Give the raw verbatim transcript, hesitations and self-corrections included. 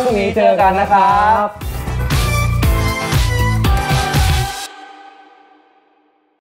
พรุ่งนี้เจอกันนะครับ